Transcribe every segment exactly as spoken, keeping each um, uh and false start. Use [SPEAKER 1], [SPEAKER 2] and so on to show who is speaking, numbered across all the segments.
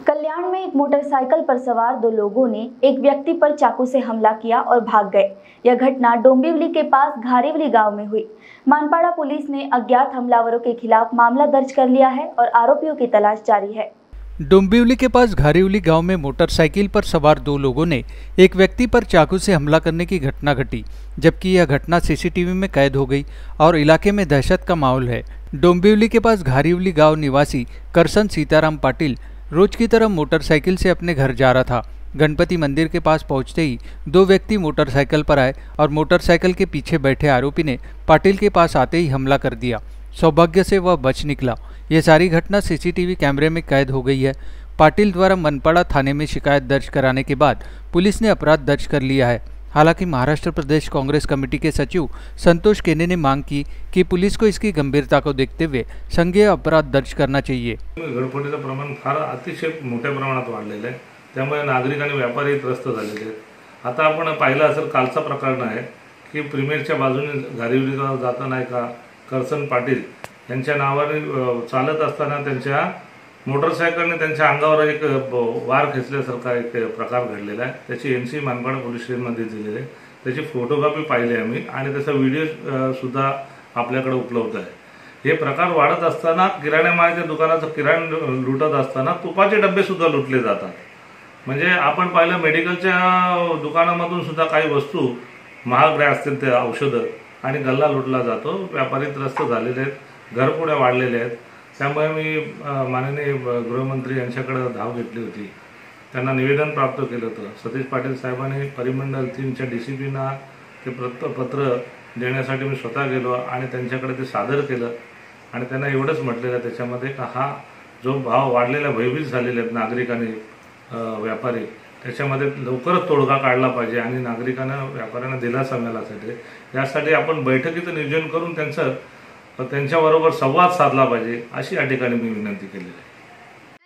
[SPEAKER 1] कल्याण में एक मोटरसाइकिल पर सवार दो लोगों ने एक व्यक्ति पर चाकू से हमला किया और भाग गए। यह घटना डोंबिवली के पास घारीवली गांव में हुई। मानपाड़ा पुलिस ने अज्ञात हमलावरों के खिलाफ मामला दर्ज कर लिया है और आरोपियों की तलाश जारी है।
[SPEAKER 2] डोंबिवली के पास घारीवली गांव में मोटरसाइकिल पर सवार दो लोगों ने एक व्यक्ति पर चाकू से हमला करने की घटना घटी, जबकि यह घटना सीसीटीवी में कैद हो गई और इलाके में दहशत का माहौल है। डोंबिवली के पास घारीवली गांव निवासी करसन सीताराम पाटिल रोज की तरह मोटरसाइकिल से अपने घर जा रहा था। गणपति मंदिर के पास पहुंचते ही दो व्यक्ति मोटरसाइकिल पर आए और मोटरसाइकिल के पीछे बैठे आरोपी ने पाटिल के पास आते ही हमला कर दिया। सौभाग्य से वह बच निकला। यह सारी घटना सीसीटीवी कैमरे में कैद हो गई है। पाटिल द्वारा मनपाड़ा थाने में शिकायत दर्ज कराने के बाद पुलिस ने अपराध दर्ज कर लिया है। हालांकि महाराष्ट्र प्रदेश कांग्रेस कमेटी के सचिव संतोष केने ने मांग की कि पुलिस को इसकी गंभीरता को देखते हुए संज्ञेय अपराध दर्ज करना चाहिए।
[SPEAKER 3] घरफोडीचं प्रमाण फार अतिशय मोठ्या प्रमाणात वाढलेलं आहे, त्यामुळे नागरिक आणि व्यापारी त्रस्त झालेले आहेत। आता आपण पाहिलं असेल कालचा प्रकरण आहे की प्रीमियरच्या बाजूने घारीवलीला जाताना एका करसन पाटील यांच्या नावाने चालत असताना त्यांच्या मोटरसायकलने त्यांच्या अंगावर एक वार खेचल्यासारखा एक प्रकार घडलेला आहे। त्याची एनसी मानपाड़ा पोलीस स्टेशनमध्ये दिलेली आहे। त्याची फोटोग्राफी पाहिली आम्ही आणि त्याचा व्हिडिओ सुद्धा आपल्याकडे उपलब्ध आहे। हे प्रकार वाढत असताना किराणा मालाच्या दुकानाचं किराणा लुटत असताना तुपाचे डब्बे सुद्धा लुटले जातात। म्हणजे आपण पाहिलं मेडिकलच्या दुकानामधून सुद्धा काही वस्तू महागड्या असतील ते औषधं आणि गल्ला लुटला जातो। व्यापारी त्रस्त झालेले आहेत, घरफोड्या वाढलेल्या आहेत। त्यामुळे मी माननीय गृहमंत्री यांच्याकडे धाव घेतली होती, त्यांना निवेदन प्राप्त केलं होतं। सतीश पाटील साहेबांनी परिमंडल तीनच्या डीसीपीना ते पत्र देण्यासाठी मी स्वतः गेलो आणि त्यांच्याकडे ते सादर केलं आणि त्यांना एवढंच म्हटलेलं त्याच्यामध्ये का हा जो भाव वाढलेला भयभीत झालेले आहेत नागरिक आणि व्यापारी, त्याच्यामध्ये लवकरच तोडगा काढला पाहिजे आणि नागरिकांना व्यापाऱ्यांना दिलासा मिळाला पाहिजे। यासाठी आपण बैठकीचं नियोजन करून त्यांचं त्यांच्याबरोबर संवाद साधला पाहिजे अशी या ठिकाणी मी विनंती केलेली आहे।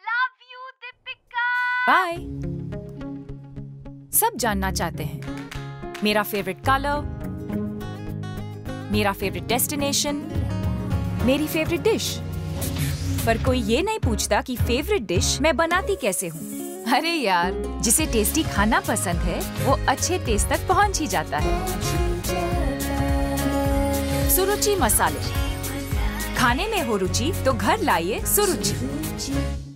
[SPEAKER 4] बाय। सब जानना चाहते हैं मेरा फेवरेट कलर, मेरा फेवरेट डेस्टिनेशन, मेरी फेवरेट डिश, पर कोई ये नहीं पूछता कि फेवरेट डिश मैं बनाती कैसे हूँ। अरे यार, जिसे टेस्टी खाना पसंद है वो अच्छे टेस्ट तक पहुँच ही जाता है। सुरुचि मसाले, खाने में हो रुचि तो घर लाइए सुरुचि।